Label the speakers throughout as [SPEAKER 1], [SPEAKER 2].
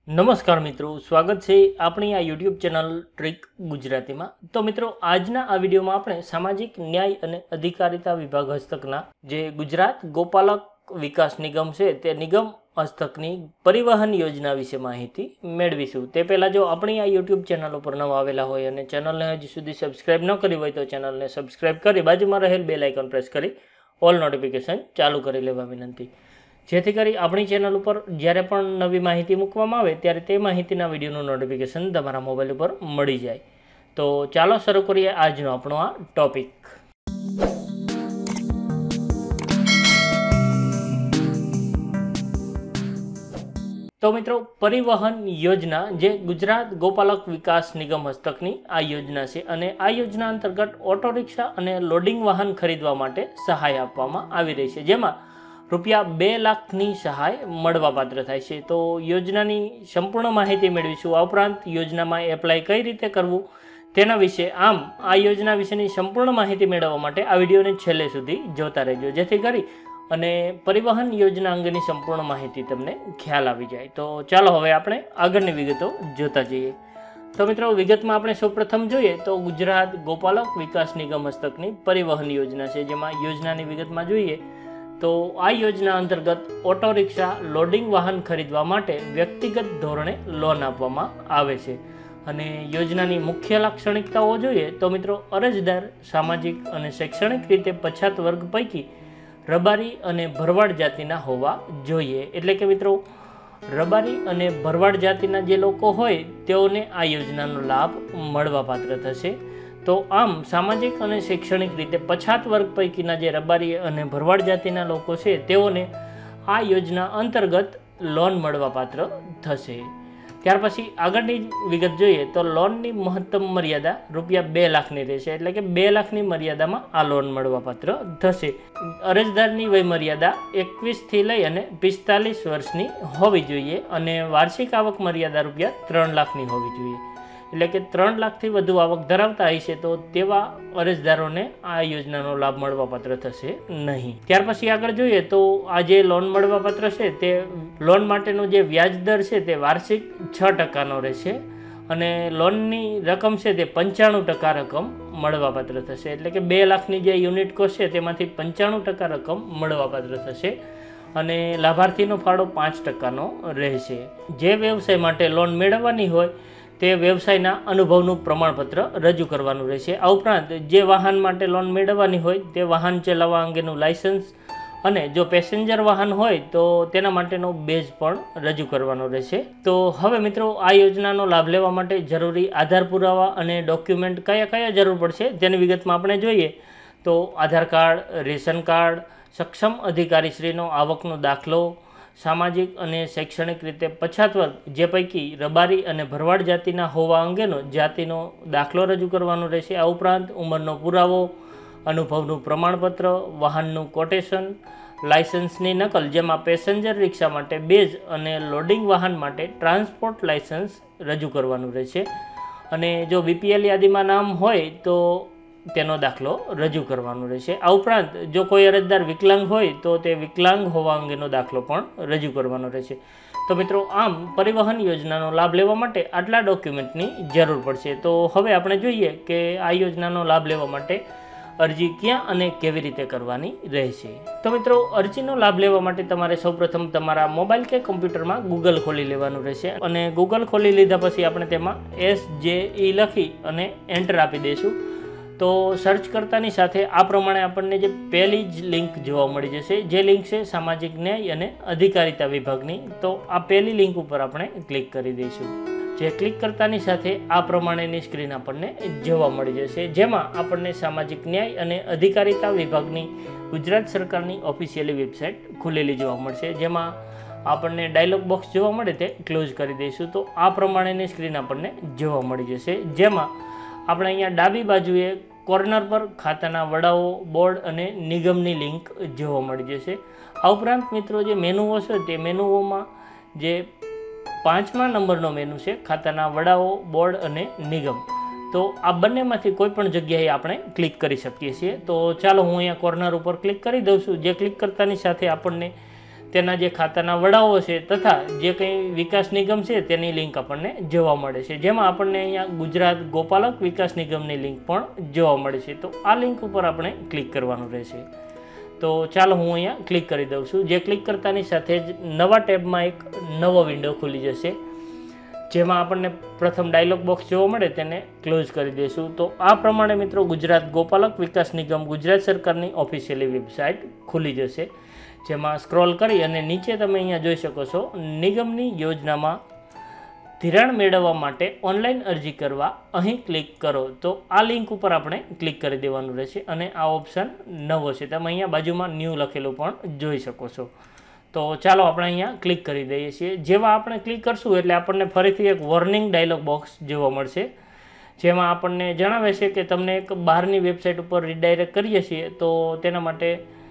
[SPEAKER 1] નમસ્કાર મિત્રો, સ્વાગત છે આપણી આ યુટ્યુબ ચેનલ ટ્રીક ગુજરાતીમાં। તો મિત્રો, આજના આ વિડીયોમાં આપણે સામાજિક ન્યાય અને અધિકારિતા વિભાગ હસ્તકના જે ગુજરાત ગોપાલક વિકાસ નિગમ છે તે નિગમ હસ્તકની પરિવહન યોજના વિશે માહિતી મેળવીશું। તે પહેલાં જો આપણી આ યુટ્યુબ ચેનલ ઉપર નવા આવેલા હોય અને ચેનલને હજી સુધી સબસ્ક્રાઈબ ન કરી હોય તો ચેનલને સબસ્ક્રાઈબ કરી બાજુમાં રહેલ બેલ આઇકન પ્રેસ કરી ઓલ નોટિફિકેશન ચાલુ કરી લેવા વિનંતી, જેથી કરી આપણી ચેનલ ઉપર જ્યારે પણ નવી માહિતી મૂકવામાં આવે ત્યારે તે માહિતીના વિડીયોનું નોટિફિકેશન તમારા મોબાઈલ ઉપર મળી જાય। તો ચાલો શરૂ કરીએ આજનો આપણો આ ટોપિક। તો મિત્રો, પરિવહન યોજના જે ગુજરાત ગોપાલક વિકાસ નિગમ હસ્તકની આ યોજના છે અને આ યોજના અંતર્ગત ઓટો રિક્ષા અને લોડિંગ વાહન ખરીદવા માટે સહાય આપવામાં આવી રહી છે, જેમાં રૂપિયા 2 લાખની સહાય મળવાપાત્ર થાય છે। તો યોજનાની સંપૂર્ણ માહિતી મેળવીશું। આ ઉપરાંત યોજનામાં એપ્લાય કઈ રીતે કરવું તેના વિશે, આમ આ યોજના વિશેની સંપૂર્ણ માહિતી મેળવવા માટે આ વિડીયોને છેલ્લે સુધી જોતા રહેજો, જેથી કરી અને પરિવહન યોજના અંગેની સંપૂર્ણ માહિતી તમને ખ્યાલ આવી જાય। તો ચાલો હવે આપણે આગળની વિગતો જોતા જઈએ। તો મિત્રો, વિગતમાં આપણે સૌપ્રથમ જોઈએ તો ગુજરાત ગોપાલક વિકાસ નિગમ હસ્તકની પરિવહન યોજના છે, જેમાં યોજનાની વિગતમાં જોઈએ તો આ યોજના અંતર્ગત ઓટો રિક્ષા લોડિંગ વાહન ખરીદવા માટે વ્યક્તિગત ધોરણે લોન આપવામાં આવે છે। અને યોજનાની મુખ્ય લાક્ષણિકતાઓ જોઈએ તો મિત્રો, અરજદાર સામાજિક અને શૈક્ષણિક રીતે પછાત વર્ગ પૈકી રબારી અને ભરવાડ જાતિના હોવા જોઈએ। એટલે કે મિત્રો, રબારી અને ભરવાડ જાતિના જે લોકો હોય તેઓને આ યોજનાનો લાભ મળવાપાત્ર થશે। તો આમ સામાજિક અને શૈક્ષણિક રીતે પછાત વર્ગ પૈકીના જે રબારી અને ભરવાડ જાતિના લોકો છે તેઓને આ યોજના અંતર્ગત લોન મળવાપાત્ર થશે। ત્યાર પછી આગળની વિગત જોઈએ તો લોનની મહત્તમ મર્યાદા રૂપિયા 2 લાખની રહેશે, એટલે કે 2 લાખની મર્યાદામાં આ લોન મળવાપાત્ર થશે। અરજદારની વય મર્યાદા 21થી લઈ અને 45 વર્ષની હોવી જોઈએ અને વાર્ષિક આવક મર્યાદા રૂપિયા 3 લાખની હોવી જોઈએ। એટલે કે 3 લાખથી વધુ આવક ધરાવતા હશે તો તેવા અરજદારોને આ યોજનાનો લાભ મળવાપાત્ર થશે નહીં। ત્યાર પછી આગળ જોઈએ તો આ જે લોન મળવાપાત્ર છે તે લોન માટેનો જે વ્યાજ દર છે તે વાર્ષિક 6% રહેશે અને લોનની રકમ છે તે 95% રકમ મળવાપાત્ર થશે। એટલે કે 2 લાખની જે યુનિટ કોસ્ટ છે તેમાંથી 95% રકમ મળવાપાત્ર થશે અને લાભાર્થીનો ફાળો 5%નો રહેશે। જે વ્યવસાય માટે લોન મેળવવાની હોય તે વ્યવસાયના અનુભવનું પ્રમાણપત્ર રજૂ કરવાનું રહેશે। આ ઉપરાંત જે વાહન માટે લોન મેળવવાની હોય તે વાહન ચલાવવા અંગેનું લાયસન્સ અને જો પેસેન્જર વાહન હોય તો તેના માટેનો બેઝ પણ રજૂ કરવાનો રહેશે। તો હવે મિત્રો, આ યોજનાનો લાભ લેવા માટે જરૂરી આધાર પુરાવા અને ડોક્યુમેન્ટ કયા કયા જરૂર પડશે તેની વિગતમાં આપણે જોઈએ તો આધાર કાર્ડ, રેશન કાર્ડ, સક્ષમ અધિકારીશ્રીનો આવકનો દાખલો, સામાજિક અને શૈક્ષણિક રીતે પછાત વર્ગ જે પૈકી રબારી અને ભરવાડ જાતિના હોવા અંગેનો જાતિનો દાખલો રજૂ કરવાનો રહેશે। આ ઉપરાંત ઉંમરનો પુરાવો, અનુભવનું પ્રમાણપત્ર, વાહનનું કોટેશન, લાયસન્સની નકલ જેમાં પેસેન્જર રિક્ષા માટે બેઝ અને લોડિંગ વાહન માટે ટ્રાન્સપોર્ટ લાયસન્સ રજૂ કરવાનું રહેશે। અને જો બીપીએલ યાદીમાં નામ હોય તો તેનો દાખલો રજૂ કરવાનો રહેશે। આ ઉપરાંત જો કોઈ અરજદાર વિકલાંગ હોય તો તે વિકલાંગ હોવા અંગેનો દાખલો પણ રજૂ કરવાનો રહેશે। તો મિત્રો, આમ પરિવહન યોજનાનો લાભ લેવા માટે આટલા ડોક્યુમેન્ટની જરૂર પડશે। તો હવે આપણે જોઈએ કે આ યોજનાનો લાભ લેવા માટે અરજી ક્યાં અને કેવી રીતે કરવાની રહેશે। તો મિત્રો, અરજીનો લાભ લેવા માટે તમારે સૌપ્રથમ તમારા મોબાઈલ કે કમ્પ્યુટરમાં ગૂગલ ખોલી લેવાનું રહેશે અને ગૂગલ ખોલી લીધા પછી આપણે તેમાં SJE લખી અને એન્ટર આપી દઈશું। તો સર્ચ કરતાની સાથે આ પ્રમાણે આપણને જે પહેલી જ લિંક જોવા મળી જશે, જે લિંક છે સામાજિક ન્યાય અને અધિકારિતા વિભાગની। તો આ પહેલી લિંક ઉપર આપણે ક્લિક કરી દઈશું। જે ક્લિક કરતાની સાથે આ પ્રમાણેની સ્ક્રીન આપણને જોવા મળી જશે, જેમાં આપણને સામાજિક ન્યાય અને અધિકારિતા વિભાગની ગુજરાત સરકારની ઓફિશિયલી વેબસાઇટ ખુલેલી જોવા મળશે, જેમાં આપણને ડાયલોગ બોક્સ જોવા મળે તે ક્લોઝ કરી દઈશું। તો આ પ્રમાણેની સ્ક્રીન આપણને જોવા મળી જશે, જેમાં આપણે અહીંયા ડાબી બાજુએ કોર્નર પર ખાતાના વડાઓ, બોર્ડ અને નિગમની લિંક જોવા મળી જશે। આ ઉપરાંત મિત્રો, જે મેનુઓ છે તે મેનુઓમાં જે 5મા નંબરનો મેનુ છે ખાતાના વડાઓ, બોર્ડ અને નિગમ, તો આ બંનેમાંથી કોઈ પણ જગ્યાએ આપણે ક્લિક કરી શકીએ છીએ। તો ચાલો હું અહીંયા કોર્નર ઉપર ક્લિક કરી દઉં છું। જે ક્લિક કરતાની સાથે આપણને તેના જે ખાતાના વડાઓ છે તથા જે કંઈ વિકાસ નિગમ છે તેની લિંક આપણને જોવા મળે છે, જેમાં આપણને અહીંયા ગુજરાત ગોપાલક વિકાસ નિગમની લિંક પણ જોવા મળે છે. તો આ લિંક ઉપર આપણે ક્લિક કરવાનું રહેશે. તો ચાલો હું અહીંયા ક્લિક કરી દઉં છું. જે ક્લિક કરતાની સાથે જ નવા ટેબમાં એક નવો વિન્ડો ખુલી જશે, જેમાં આપણને પ્રથમ ડાયલોગ બોક્સ જોવા મળે તેને ક્લોઝ કરી દઈશું. તો આ પ્રમાણે મિત્રો ગુજરાત ગોપાલક વિકાસ નિગમ ગુજરાત સરકારની ઓફિશિયલી વેબસાઇટ ખુલી જશે, જેમાં સ્ક્રોલ કરી અને નીચે તમે અહીંયા જોઈ શકો છો નિગમની યોજનામાં ધિરાણ મેળવવા માટે ઓનલાઈન અરજી કરવા અહીં ક્લિક કરો. તો આ લિંક ઉપર આપણે ક્લિક કરી દેવાનું રહેશે અને આ ઓપ્શન નવો છે, તમે અહીંયા બાજુમાં ન્યૂ લખેલું પણ જોઈ શકો છો. તો ચાલો આપણે અહીંયા ક્લિક કરી દઈએ છીએ. જેવા આપણે ક્લિક કરશું એટલે આપણને ફરીથી એક વોર્નિંગ ડાયલોગ બોક્સ જોવા મળશે, જેમાં આપણને જણાવે છે કે તમને એક બહારની વેબસાઇટ ઉપર રીડાયરેક્ટ કરીએ છીએ, તો તેના માટે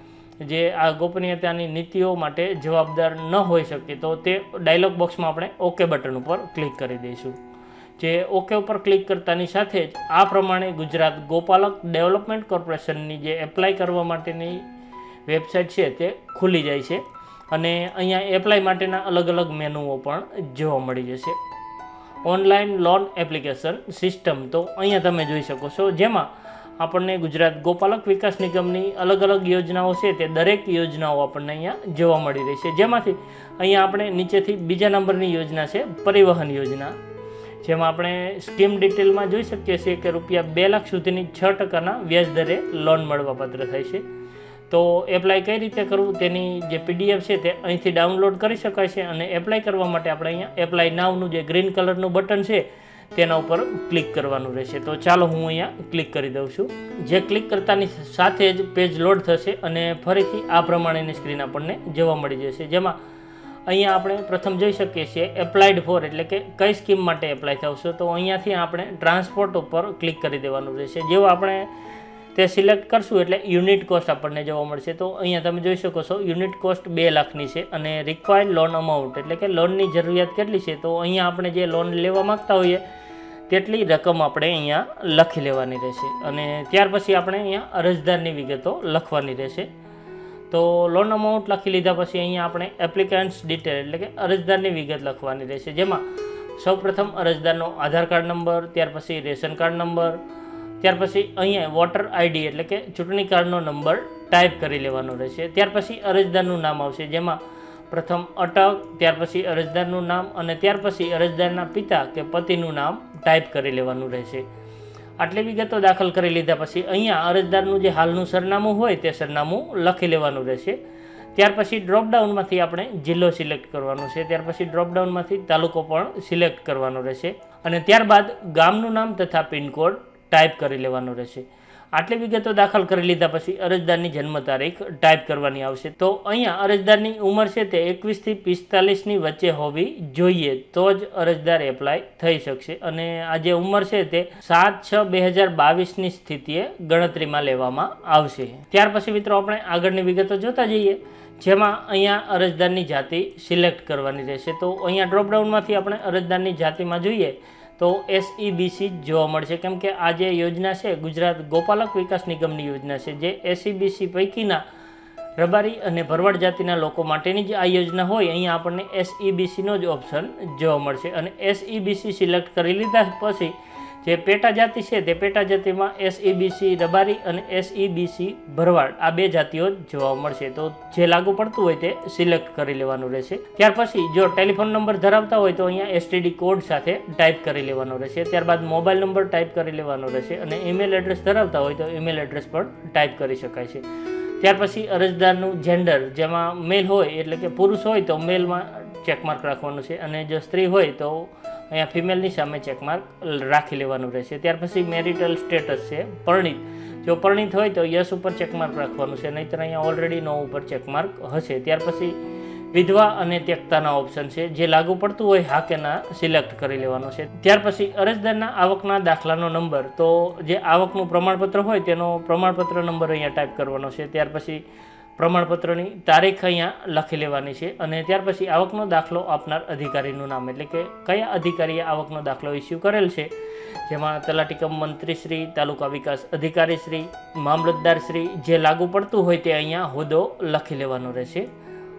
[SPEAKER 1] જે આ ગોપનીયતાની નીતિઓ માટે જવાબદાર ન હોઈ શકે. તો તે ડાયલોગ બોક્સમાં આપણે ઓકે બટન ઉપર ક્લિક કરી દઈશું. જે ઓકે ઉપર ક્લિક કરતાની સાથે જ આ પ્રમાણે ગુજરાત ગોપાલક ડેવલપમેન્ટ કોર્પોરેશનની જે એપ્લાય કરવા માટેની વેબસાઇટ છે તે ખુલી જાય છે અને અહીંયા એપ્લાય માટેના અલગ અલગ મેનુઓ પણ જોવા મળી જશે. ઓનલાઈન લોન એપ્લિકેશન સિસ્ટમ, તો અહીંયા તમે જોઈ શકો છો, જેમાં આપણને ગુજરાત ગોપાલક વિકાસ નિગમની અલગ અલગ યોજનાઓ છે તે દરેક યોજનાઓ આપણને અહીંયા જોવા મળી રહી છે. જેમાંથી અહીંયા આપણે નીચેથી બીજા નંબરની યોજના છે પરિવહન યોજના, જેમાં આપણે સ્કીમ ડિટેલમાં જોઈ શકીએ છીએ કે રૂપિયા 2 લાખ સુધીની 6% વ્યાજ દરે લોન મળવાપાત્ર થાય છે. તો એપ્લાય કઈ રીતે કરવું તેની જે PDF છે તે અહીંથી ડાઉનલોડ કરી શકાય છે અને એપ્લાય કરવા માટે આપણે અહીંયા એપ્લાય નાવનું જે ગ્રીન કલરનું બટન છે તેના ઉપર ક્લિક કરવાનું રહેશે. તો ચાલો હું અહીંયા ક્લિક કરી દઉં છું. જે ક્લિક કરતાની સાથે જ પેજ લોડ થશે અને ફરીથી આ પ્રમાણેની સ્ક્રીન આપણને જોવા મળી જશે, જેમાં અહીંયા આપણે પ્રથમ જોઈ શકીએ છીએ એપ્લાઇડ ફોર એટલે કે કઈ સ્કીમ માટે એપ્લાય થશે. તો અહીંયાથી આપણે ટ્રાન્સપોર્ટ ઉપર ક્લિક કરી દેવાનું રહેશે. જેવું આપણે તે સિલેક્ટ કરશું એટલે યુનિટ કોસ્ટ આપણને જોવા મળશે. તો અહીંયા તમે જોઈ શકો છો યુનિટ કોસ્ટ 2 લાખની છે અને રિક્વાયર્ડ લોન અમાઉન્ટ એટલે કે લોનની જરૂરિયાત કેટલી છે. તો અહીંયા આપણે જે લોન લેવા માગતા હોઈએ તેટલી રકમ આપણે અહીંયા લખી લેવાની રહેશે અને ત્યાર પછી આપણે અહીંયા અરજદારની વિગતો લખવાની રહેશે. તો લોન અમાઉન્ટ લખી લીધા પછી અહીંયા આપણે એપ્લિકન્ટ્સ ડિટેલ એટલે કે અરજદારની વિગત લખવાની રહેશે, જેમાં સૌપ્રથમ અરજદારનો આધાર કાર્ડ નંબર, ત્યાર પછી રેશન કાર્ડ નંબર, ત્યાર પછી અહીંયા વોટર ID એટલે કે ચૂંટણી કાર્ડનો નંબર ટાઈપ કરી લેવાનો રહેશે. ત્યાર પછી અરજદારનું નામ આવશે, જેમાં પ્રથમ અટક, ત્યાર પછી અરજદારનું નામ અને ત્યાર પછી અરજદારના પિતા કે પતિનું નામ ટાઈપ કરી લેવાનું રહેશે. આટલી વિગતો દાખલ કરી લીધા પછી અહીંયા અરજદારનું જે હાલનું સરનામું હોય તે સરનામું લખી લેવાનું રહેશે. ત્યાર પછી ડ્રોપડાઉનમાંથી આપણે જિલ્લો સિલેક્ટ કરવાનો છે, ત્યાર પછી ડ્રોપડાઉનમાંથી તાલુકો પણ સિલેક્ટ કરવાનો રહેશે અને ત્યારબાદ ગામનું નામ તથા પિનકોડ ટાઈપ કરી લેવાનો રહેશે. આટલી વિગતો દાખલ કરી લીધા પછી અરજદારની જન્મ તારીખ ટાઈપ કરવાની આવશે. તો અહીંયા અરજદારની ઉંમર છે તે 21 થી 45ની વચ્ચે હોવી જોઈએ, તો જ અરજદાર એપ્લાય થઈ શકશે અને આ જે ઉંમર છે તે 7/6/2022ની સ્થિતિએ ગણતરીમાં લેવામાં આવશે. ત્યાર પછી મિત્રો આપણે આગળની વિગતો જોતા જઈએ, જેમાં અહીંયા અરજદારની જાતિ સિલેક્ટ કરવાની રહેશે. તો અહીંયા ડ્રોપડાઉનમાંથી આપણે અરજદારની જાતિમાં જોઈએ તો SEBC જોવા મળશે, કેમ કે આ જે યોજના છે ગુજરાત ગોપાલક વિકાસ નિગમની યોજના છે, જે SEBC પૈકીના રબારી અને ભરવાડ જાતિના લોકો માટેની જ આ યોજના હોય અહીંયા આપણને SEBCનો જ ઓપ્શન જોવા મળશે અને SEBC સિલેક્ટ કરી લીધા પછી જે પેટા જાતિ છે તે પેટા જાતિમાં SEBC રબારી અને SEBC ભરવાડ આ 2 જાતિઓ જોવા મળશે. તો જે લાગુ પડતું હોય તે સિલેક્ટ કરી લેવાનું રહેશે. ત્યાર પછી જો ટેલિફોન નંબર ધરાવતા હોય તો અહીંયા STD કોડ સાથે ટાઈપ કરી લેવાનો રહેશે. ત્યારબાદ મોબાઈલ નંબર ટાઈપ કરી લેવાનો રહેશે અને ઈમેલ એડ્રેસ ધરાવતા હોય તો ઈમેલ એડ્રેસ પણ ટાઈપ કરી શકાય છે. ત્યાર પછી અરજદારનું જેન્ડર, જેમાં મેલ હોય એટલે કે પુરુષ હોય તો મેલમાં ચેકમાર્ક રાખવાનું છે અને જો સ્ત્રી હોય તો અહીંયા ફિમેલની સામે ચેકમાર્ક રાખી લેવાનું રહેશે. ત્યાર પછી મેરિટલ સ્ટેટસ છે પરણિત, જો પરણિત હોય તો યસ ઉપર ચેકમાર્ક રાખવાનું છે, નહીંતર અહીંયા ઓલરેડી નો ઉપર ચેકમાર્ક હશે. ત્યાર પછી વિધવા અને ત્યક્તાના ઓપ્શન છે, જે લાગુ પડતું હોય હા કે ના સિલેક્ટ કરી લેવાનું છે. ત્યાર પછી અરજદારના આવકના દાખલાનો નંબર, તો જે આવકનું પ્રમાણપત્ર હોય તેનો પ્રમાણપત્ર નંબર અહીંયા ટાઈપ કરવાનો છે. ત્યાર પછી પ્રમાણપત્રની તારીખ અહીંયા લખી લેવાની છે અને ત્યાર પછી આવકનો દાખલો આપનાર અધિકારીનું નામ એટલે કે કયા અધિકારીએ આવકનો દાખલો ઇસ્યુ કરેલ છે, જેમાં તલાટી કમ મંત્રીશ્રી, તાલુકા વિકાસ અધિકારીશ્રી, મામલતદારશ્રી, જે લાગુ પડતું હોય તે અહીંયા હોદ્દો લખી લેવાનો રહેશે.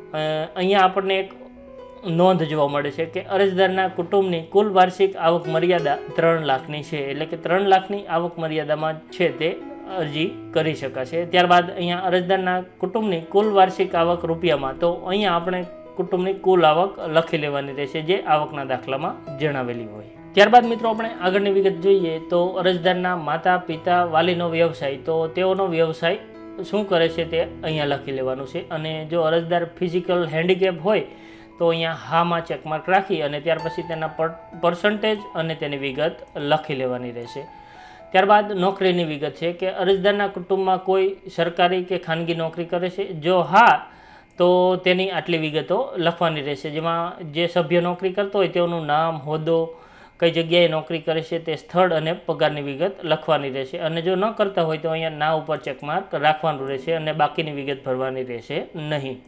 [SPEAKER 1] અહીંયા આપણને એક નોંધ જોવા મળે છે કે અરજદારના કુટુંબની કુલ વાર્ષિક આવક મર્યાદા 3 લાખની છે, એટલે કે 3 લાખની આવક મર્યાદામાં છે તે અરજી કરી શકાશે. ત્યારબાદ અહીંયા અરજદારના કુટુંબની કુલ વાર્ષિક આવક રૂપિયામાં, તો અહીંયા આપણે કુટુંબની કુલ આવક લખી લેવાની રહેશે જે આવકના દાખલામાં જણાવેલી હોય. ત્યારબાદ મિત્રો આપણે આગળની વિગત જોઈએ તો અરજદારના માતા પિતા વાલીનો વ્યવસાય, તો તેઓનો વ્યવસાય શું કરે છે તે અહીંયા લખી લેવાનું છે. અને જો અરજદાર ફિઝિકલ હેન્ડીકેપ હોય તો અહીંયા હામાં ચેકમાર્ક રાખી અને ત્યાર પછી તેના પર્સન્ટેજ અને તેની વિગત લખી લેવાની રહેશે. ત્યારબાદ નોકરીની વિગત છે કે અરજદારના કુટુંબમાં કોઈ સરકારી કે ખાનગી નોકરી કરે છે, જો હા તો તેની આટલી વિગતો લખવાની રહેશે, જેમાં જે સભ્ય નોકરી કરતો હોય તેઓનું નામ, હોદ્દો, કઈ જગ્યાએ નોકરી કરે છે તે સ્થળ અને પગારની વિગત લખવાની રહેશે. અને જો ન કરતા હોય તો અહીંયા ના ઉપર ચેકમાર્ક રાખવાનું રહેશે અને બાકીની વિગત ભરવાની રહેશે નહીં.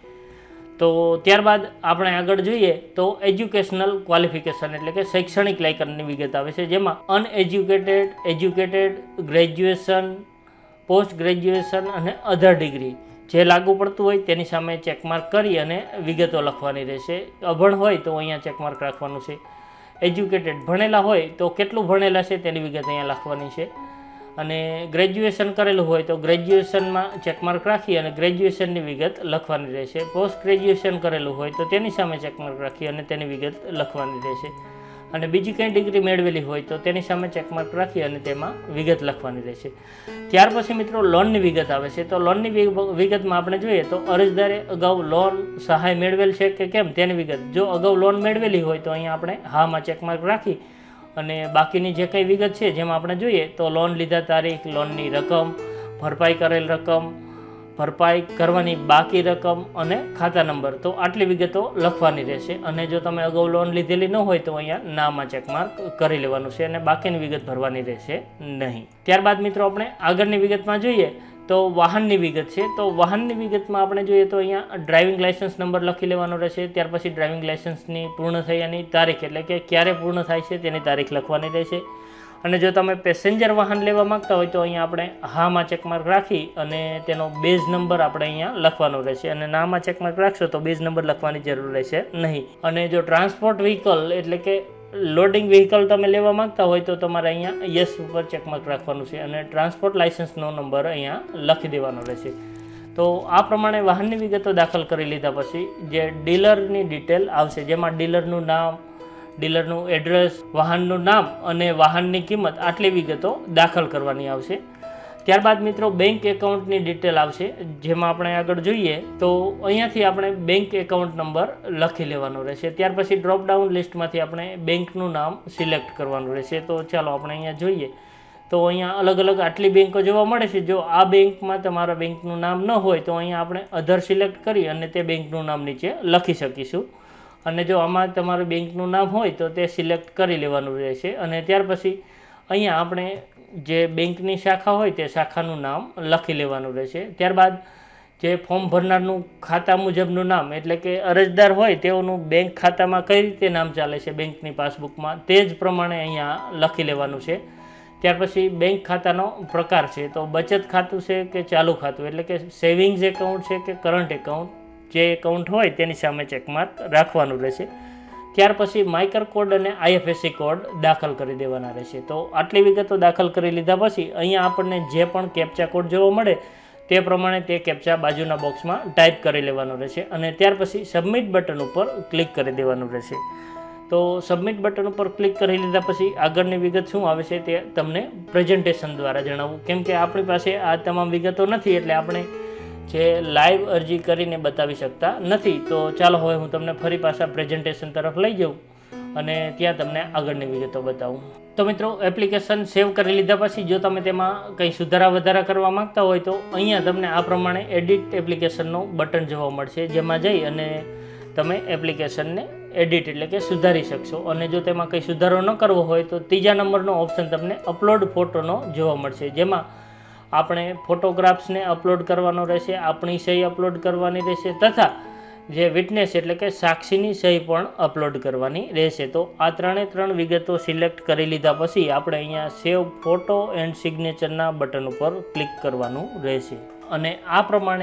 [SPEAKER 1] તો ત્યારબાદ આપણે આગળ જોઈએ તો એજ્યુકેશનલ ક્વોલિફિકેશન એટલે કે શૈક્ષણિક લાયકાતની વિગત આવે છે, જેમાં uneducated, educated, graduation, post graduation અને અધર ડિગ્રી જે લાગુ પડતું હોય તેની સામે ચેકમાર્ક કરી અને વિગતો લખવાની રહેશે. અભણ હોય તો અહીંયા ચેકમાર્ક રાખવાનું છે. એજ્યુકેટેડ ભણેલા હોય તો કેટલું ભણેલા છે તેની વિગત અહીંયા લખવાની છે. અને ગ્રેજ્યુએશન કરેલું હોય તો ગ્રેજ્યુએશનમાં ચેકમાર્ક રાખી અને ગ્રેજ્યુએશનની વિગત લખવાની રહેશે. પોસ્ટ ગ્રેજ્યુએશન કરેલું હોય તો તેની સામે ચેકમાર્ક રાખી અને તેની વિગત લખવાની રહેશે. અને બીજી કંઈ ડિગ્રી મેળવેલી હોય તો તેની સામે ચેકમાર્ક રાખી અને તેમાં વિગત લખવાની રહેશે. ત્યાર પછી મિત્રો લોનની વિગત આવે છે. તો લોનની વિગતમાં આપણે જોઈએ તો અરજદારે અગાઉ લોન સહાય મેળવેલ છે કે કેમ તેની વિગત, જો અગાઉ લોન મેળવેલી હોય તો અહીંયા આપણે હામાં ચેકમાર્ક રાખી અને બાકીની જે કંઈ વિગત છે જેમાં આપણે જોઈએ તો લોન લીધા તારીખ, લોનની રકમ, ભરપાઈ કરેલ રકમ, ભરપાઈ કરવાની બાકી રકમ અને ખાતા નંબર, તો આટલી વિગતો લખવાની રહેશે. અને જો તમે અગાઉ લોન લીધેલી ન હોય તો અહીંયા નામાં ચેકમાર્ક કરી લેવાનું છે અને બાકીની વિગત ભરવાની રહેશે નહીં. ત્યારબાદ મિત્રો આપણે આગળની વિગતમાં જોઈએ તો વાહનની વિગત છે. તો વાહનની વિગતમાં આપણે જોઈએ તો અહીંયા ડ્રાઇવિંગ લાઇસન્સ નંબર લખી લેવાનો રહેશે. ત્યાર પછી ડ્રાઇવિંગ લાઇસન્સની પૂર્ણ થયાની તારીખ એટલે કે ક્યારે પૂર્ણ થાય છે તેની તારીખ લખવાની રહેશે. અને જો તમે પેસેન્જર વાહન લેવા માગતા હોય તો અહીંયા આપણે હામાં ચેકમાર્ક રાખી અને તેનો બેઝ નંબર આપણે અહીંયા લખવાનો રહેશે. અને નામાં ચેકમાર્ક રાખશો તો બેઝ નંબર લખવાની જરૂર રહેશે નહીં. અને જો ટ્રાન્સપોર્ટ વ્હીકલ એટલે કે લોડિંગ વ્હીકલ તમે લેવા માંગતા હોય તો તમારે અહીંયા યસ ઉપર ચેકમાર્ક રાખવાનું છે અને ટ્રાન્સપોર્ટ લાઇસન્સનો નંબર અહીંયા લખી દેવાનો રહેશે. તો આ પ્રમાણે વાહનની વિગતો દાખલ કરી લીધા પછી જે ડીલરની ડિટેલ આવશે, જેમાં ડીલરનું નામ, ડીલરનું એડ્રેસ, વાહનનું નામ અને વાહનની કિંમત, આટલી વિગતો દાખલ કરવાની આવશે. ત્યારબાદ મિત્રો બેંક એકાઉન્ટની ડિટેલ આવશે, જેમાં આપણે આગળ જોઈએ તો અહીંયાથી આપણે બેંક એકાઉન્ટ નંબર લખી લેવાનો રહેશે. ત્યાર પછી ડ્રોપડાઉન લિસ્ટમાંથી આપણે બેંકનું નામ સિલેક્ટ કરવાનું રહેશે. તો ચાલો આપણે અહીંયા જોઈએ તો અહીંયા અલગ અલગ આટલી બેંકો જોવા મળે છે. જો આ બેંકમાં તમારા બેંકનું નામ ન હોય તો અહીંયા આપણે અધર સિલેક્ટ કરી અને તે બેંકનું નામ નીચે લખી શકીશું. અને જો આમાં તમારું બેંકનું નામ હોય તો તે સિલેક્ટ કરી લેવાનું રહેશે. અને ત્યાર પછી અહીંયા આપણે જે બેંકની શાખા હોય તે શાખાનું નામ લખી લેવાનું રહેશે. ત્યારબાદ જે ફોર્મ ભરનારનું ખાતા મુજબનું નામ એટલે કે અરજદાર હોય તેઓનું બેંક ખાતામાં કઈ રીતે નામ ચાલે છે બેંકની પાસબુકમાં તે જ પ્રમાણે અહીંયા લખી લેવાનું છે. ત્યાર પછી બેંક ખાતાનો પ્રકાર છે તો બચત ખાતું છે કે ચાલુ ખાતું એટલે કે સેવિંગ્સ એકાઉન્ટ છે કે કરંટ એકાઉન્ટ, જે એકાઉન્ટ હોય તેની સામે ચેકમાર્ક રાખવાનું રહેશે. ત્યાર પછી માઇકર કોડ અને IFSC કોડ દાખલ કરી દેવાના રહેશે. તો આટલી વિગતો દાખલ કરી લીધા પછી અહીંયા આપણને જે પણ કેપ્ચા કોડ જોવા મળે તે પ્રમાણે તે કેપ્ચા બાજુના બોક્સમાં ટાઈપ કરી લેવાનો રહેશે અને ત્યાર પછી સબમિટ બટન ઉપર ક્લિક કરી દેવાનું રહેશે. તો સબમિટ બટન ઉપર ક્લિક કરી લીધા પછી આગળની વિગત શું આવે છે તે તમને પ્રેઝન્ટેશન દ્વારા જણાવું, કેમ કે આપણી પાસે આ તમામ વિગતો નથી એટલે આપણે જે લાઈવ અરજી કરીને બતાવી શકતા નથી. તો ચાલો હવે હું તમને ફરી પાછા પ્રેઝન્ટેશન તરફ લઈ જાઉં અને ત્યાં તમને આગળની વિગતો બતાવું. તો મિત્રો એપ્લિકેશન સેવ કરી લીધા પછી જો તમે તેમાં કંઈ સુધારા વધારા કરવા માગતા હોય તો અહીંયા તમને આ પ્રમાણે એડિટ એપ્લિકેશનનું બટન જોવા મળશે, જેમાં જઈ અને તમે એપ્લિકેશનને એડિટ એટલે કે સુધારી શકશો. અને જો તેમાં કંઈ સુધારો ન કરવો હોય તો ત્રીજા નંબરનો ઓપ્શન તમને અપલોડ ફોટોનો જોવા મળશે, જેમાં આપણે ફોટોગ્રાફ્સને અપલોડ કરવાનો રહેશે, આપણી સહી અપલોડ કરવાની રહેશે તથા જે વિટનેસ એટલે કે સાક્ષીની સહી પણ અપલોડ કરવાની રહેશે. તો આ ત્રણ વિગતો સિલેક્ટ કરી લીધા પછી આપણે અહીંયા સેવ ફોટો એન્ડ સિગ્નેચરના બટન ઉપર ક્લિક કરવાનું રહેશે. અને આ પ્રમાણે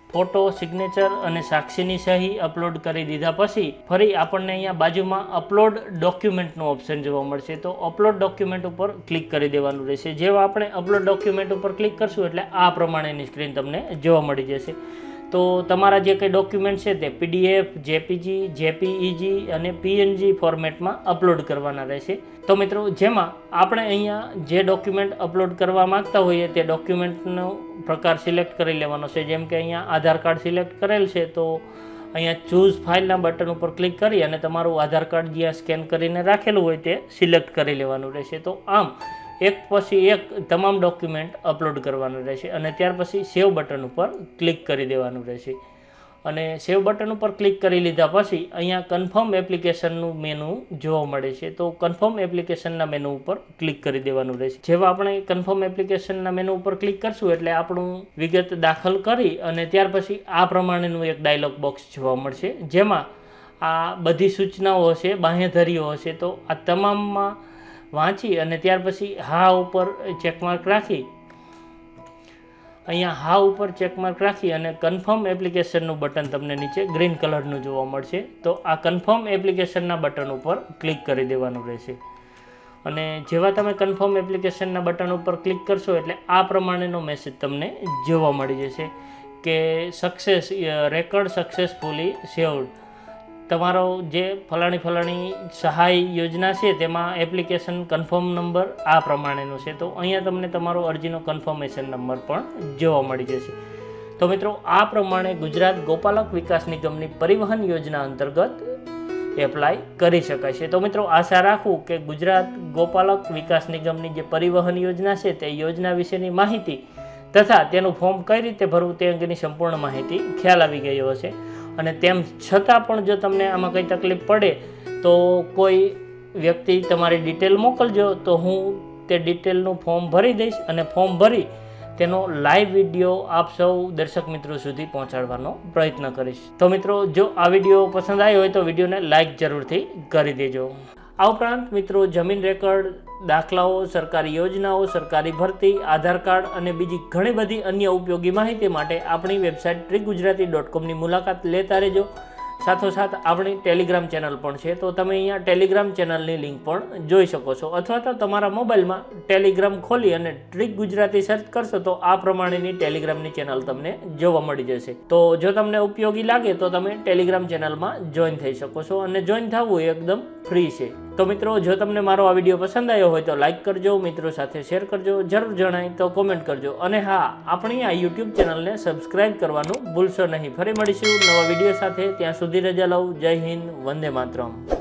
[SPEAKER 1] ફોટો, સિગ્નેચર અને સાક્ષીની સહી અપલોડ કરી દીધા પછી ફરી આપણને અહીંયા બાજુમાં અપલોડ ડોક્યુમેન્ટનું ઓપ્શન જોવા મળશે. તો અપલોડ ડોક્યુમેન્ટ ઉપર ક્લિક કરી દેવાનું રહેશે. જેવા આપણે અપલોડ ડોક્યુમેન્ટ ઉપર ક્લિક કરશું એટલે આ પ્રમાણેની સ્ક્રીન તમને જોવા મળી જશે. તો તમારા જે કંઈ ડોક્યુમેન્ટ છે તે PDF, JPG, JPEG અને PNG ફોર્મેટમાં અપલોડ કરવાના રહેશે. તો મિત્રો, જેમાં આપણે અહીંયા જે ડોક્યુમેન્ટ અપલોડ કરવા માગતા હોઈએ તે ડોક્યુમેન્ટનો પ્રકાર સિલેક્ટ કરી લેવાનો છે. જેમ કે અહીંયા આધાર કાર્ડ સિલેક્ટ કરેલ છે તો અહીંયા ચૂઝ ફાઇલના બટન ઉપર ક્લિક કરી અને તમારું આધાર કાર્ડ જ્યાં સ્કેન કરીને રાખેલું હોય તે સિલેક્ટ કરી લેવાનું રહેશે. તો આમ એક પછી એક તમામ ડોક્યુમેન્ટ અપલોડ કરવાનું રહેશે અને ત્યાર પછી સેવ બટન ઉપર ક્લિક કરી દેવાનું રહેશે. અને સેવ બટન ઉપર ક્લિક કરી લીધા પછી અહીંયા કન્ફર્મ એપ્લિકેશનનું મેનુ જોવા મળે છે. તો કન્ફર્મ એપ્લિકેશનના મેનુ ઉપર ક્લિક કરી દેવાનું રહેશે. જેવા આપણે કન્ફર્મ એપ્લિકેશનના મેનુ ઉપર ક્લિક કરશું એટલે આપણું વિગત દાખલ કરી અને ત્યાર પછી આ પ્રમાણેનું એક ડાયલોગ બોક્સ જોવા મળશે, જેમાં આ બધી સૂચનાઓ હશે, બાંહેધરીઓ હશે. તો આ તમામમાં વાંચી અને ત્યાર પછી હા ઉપર ચેકમાર્ક રાખી અહીંયા હા ઉપર ચેકમાર્ક રાખી અને કન્ફર્મ એપ્લિકેશનનું બટન તમને નીચે ગ્રીન કલરનું જોવા મળશે. તો આ કન્ફર્મ એપ્લિકેશનના બટન ઉપર ક્લિક કરી દેવાનું રહેશે. અને જેવા તમે કન્ફર્મ એપ્લિકેશનના બટન ઉપર ક્લિક કરશો એટલે આ પ્રમાણેનો મેસેજ તમને જોવા મળી જશે કે રેકોર્ડ સક્સેસફુલી સેવ્ડ. તમારો જે ફલાણી સહાય યોજના છે તેમાં એપ્લિકેશન કન્ફર્મ નંબર આ પ્રમાણેનો છે. તો અહીંયા તમને તમારો અરજીનો કન્ફર્મેશન નંબર પણ જોવા મળી જશે. તો મિત્રો, આ પ્રમાણે ગુજરાત ગોપાલક વિકાસ નિગમની પરિવહન યોજના અંતર્ગત એપ્લાય કરી શકાય છે. તો મિત્રો, આશા રાખું કે ગુજરાત ગોપાલક વિકાસ નિગમની જે પરિવહન યોજના છે તે યોજના વિશેની માહિતી તથા તેનું ફોર્મ કઈ રીતે ભરવું તે અંગેની સંપૂર્ણ માહિતી ખ્યાલ આવી ગયો હશે. અને તેમ છતાં પણ જો તમને આમાં કંઈ તકલીફ પડે તો કોઈ વ્યક્તિ તમારી ડિટેલ મોકલજો, તો હું તે ડિટેલનું ફોર્મ ભરી દઈશ અને ફોર્મ ભરી તેનો લાઈવ વિડીયો આપ સૌ દર્શક મિત્રો સુધી પહોંચાડવાનો પ્રયત્ન કરીશ. તો મિત્રો, જો આ વિડીયો પસંદ આવ્યો હોય તો વિડીયોને લાઈક જરૂરથી કરી દેજો. આ ઉપરાંત મિત્રો, જમીન રેકર્ડ, દાખલાઓ, સરકારી યોજનાઓ, સરકારી ભરતી, આધાર કાર્ડ અને બીજી ઘણી બધી અન્ય ઉપયોગી માહિતી માટે આપણી વેબસાઇટ trickgujarati.com ની મુલાકાત લેતા રહેજો. સાથોસાથ આપણી ટેલિગ્રામ ચેનલ પણ છે, તો તમે અહીંયા ટેલિગ્રામ ચેનલની લિંક પણ જોઈ શકો છો. અથવા તો તમારા મોબાઈલમાં ટેલિગ્રામ ખોલી અને ટ્રીક ગુજરાતી સર્ચ કરશો તો આ પ્રમાણેની ટેલિગ્રામની ચેનલ તમને જોવા મળી જશે. તો જો તમને ઉપયોગી લાગે તો તમે ટેલિગ્રામ ચેનલમાં જોઈન થઈ શકો છો અને જોઈન થવું એકદમ ફ્રી છે. તો મિત્રો, જો તમને મારો આ વિડીયો પસંદ આવ્યો હોય તો લાઈક કરજો, મિત્રો સાથે શેર કરજો, જરૂર જણાય તો કોમેન્ટ કરજો અને હા, આપણી આ યુટ્યુબ ચેનલને સબસ્ક્રાઈબ કરવાનું ભૂલશો નહીં. ફરી મળીશું નવા વિડીયો સાથે. ત્યાં સુધી રજા લઉં. જય હિન્દ, વંદે માતરમ.